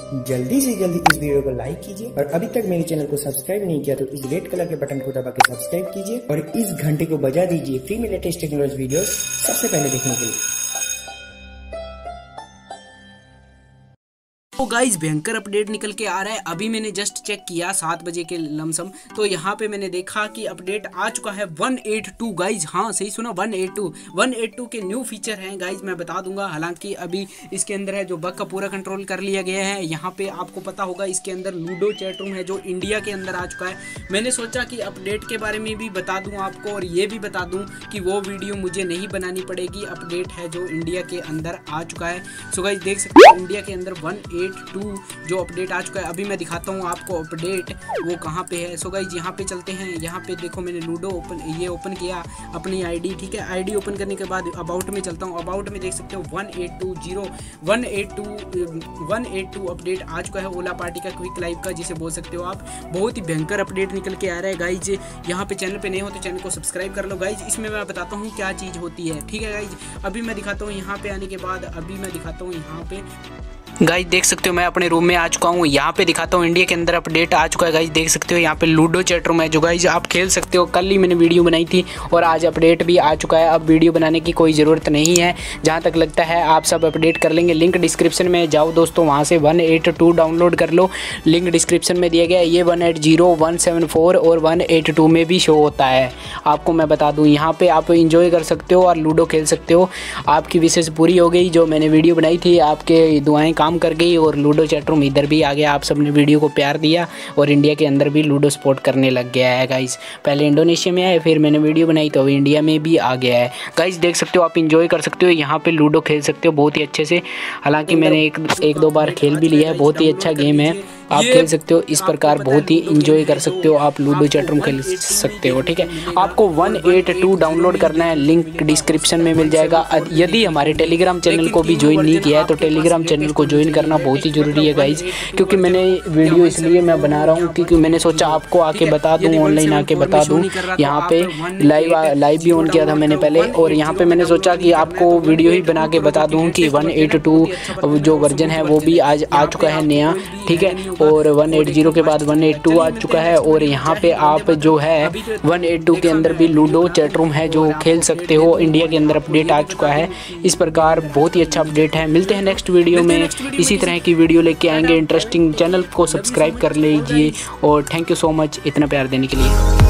जल्दी से जल्दी इस वीडियो को लाइक कीजिए और अभी तक मेरे चैनल को सब्सक्राइब नहीं किया तो इस रेड कलर के बटन को दबा के सब्सक्राइब कीजिए और इस घंटे को बजा दीजिए फ्री में लेटेस्ट टेक्नोलॉजी वीडियोस सबसे पहले देखने के लिए। तो गाइज भयंकर अपडेट निकल के आ रहा है। अभी मैंने जस्ट चेक किया 7 बजे के लमसम, तो यहाँ पे मैंने देखा कि अपडेट आ चुका है 182 गाइज। हाँ सही सुना, 182 के न्यू फीचर हैं गाइज, मैं बता दूंगा। हालांकि अभी इसके अंदर है जो बग का पूरा कंट्रोल कर लिया गया है। यहाँ पे आपको पता होगा इसके अंदर लूडो चैट रूम है जो इंडिया के अंदर आ चुका है। मैंने सोचा कि अपडेट के बारे में भी बता दूँ आपको और ये भी बता दूँ कि वो वीडियो मुझे नहीं बनानी पड़ेगी। अपडेट है जो इंडिया के अंदर आ चुका है। सो गाइज देख सकते हो इंडिया के अंदर 182 जो अपडेट आ चुका है। अभी मैं दिखाता हूँ आपको अपडेट वो कहाँ पे है। सो गाइज यहाँ पे चलते हैं। यहाँ पे देखो मैंने लूडो ओपन किया अपनी आईडी, ठीक है। आईडी ओपन करने के बाद अबाउट में चलता हूँ। अबाउट में देख सकते हो 182 अपडेट आ चुका है ओला पार्टी का, क्विक लाइव का जिसे बोल सकते हो आप। बहुत ही भयंकर अपडेट निकल के आ रहा है गाइज। यहाँ पे चैनल पे नए हो तो चैनल को सब्सक्राइब कर लो गाइज। इसमें मैं बताता हूँ क्या चीज़ होती है, ठीक है गाइज। अभी मैं दिखाता हूँ यहाँ पे आने के बाद, अभी मैं दिखाता हूँ यहाँ पे गाइज देख सकते हो मैं अपने रूम में आ चुका हूँ। यहाँ पे दिखाता हूँ इंडिया के अंदर अपडेट आ चुका है गाइज। देख सकते हो यहाँ पे लूडो चैट रूम है जो गाइज आप खेल सकते हो। कल ही मैंने वीडियो बनाई थी और आज अपडेट भी आ चुका है। अब वीडियो बनाने की कोई ज़रूरत नहीं है, जहाँ तक लगता है आप सब अपडेट कर लेंगे। लिंक डिस्क्रिप्शन में जाओ दोस्तों, वहाँ से 182 डाउनलोड कर लो। लिंक डिस्क्रिप्शन में दिया गया है। ये 180, 174 और 182 में भी शो होता है। आपको मैं बता दूँ यहाँ पर आप इंजॉय कर सकते हो और लूडो खेल सकते हो। आपकी विशेष पूरी हो गई, जो मैंने वीडियो बनाई थी आपके दुआएँ काम कर गई और लूडो चैट रूम इधर भी आ गया। आप सबने वीडियो को प्यार दिया और इंडिया के अंदर भी लूडो सपोर्ट करने लग गया है गाइस। पहले इंडोनेशिया में आए, फिर मैंने वीडियो बनाई तो अभी इंडिया में भी आ गया है गाइस। देख सकते हो आप इंजॉय कर सकते हो, यहाँ पे लूडो खेल सकते हो बहुत ही अच्छे से। हालांकि मैंने एक दो बार खेल भी लिया है, बहुत ही अच्छा गेम है। आप खेल सकते हो इस प्रकार, बहुत ही इंजॉय कर सकते हो आप। लूडो चैट रूम खेल सकते हो, ठीक है। आपको 182 डाउनलोड करना है, लिंक डिस्क्रिप्शन में मिल जाएगा। यदि हमारे टेलीग्राम चैनल को भी ज्वाइन नहीं किया है तो टेलीग्राम चैनल को ज्वाइन करना बहुत ही ज़रूरी है गाइज। क्योंकि मैंने वीडियो इसलिए मैं बना रहा हूँ क्योंकि मैंने सोचा आपको आके बता दूँ, ऑनलाइन आके बता दूँ। यहाँ पे लाइव भी ऑन किया था मैंने पहले, और यहाँ पे मैंने सोचा कि आपको वीडियो ही बना के बता दूँ कि 182 जो वर्जन है वो भी आज आ चुका है नया, ठीक है। और 180 के बाद 182 आ चुका है। और यहाँ पे आप जो है 182 के अंदर भी लूडो चैट रूम है जो खेल सकते हो। इंडिया के अंदर अपडेट आ चुका है। इस प्रकार बहुत ही अच्छा अपडेट है। मिलते हैं नेक्स्ट वीडियो में, इसी तरह की वीडियो लेके आएंगे इंटरेस्टिंग। चैनल को सब्सक्राइब कर लीजिए और थैंक यू सो मच इतना प्यार देने के लिए।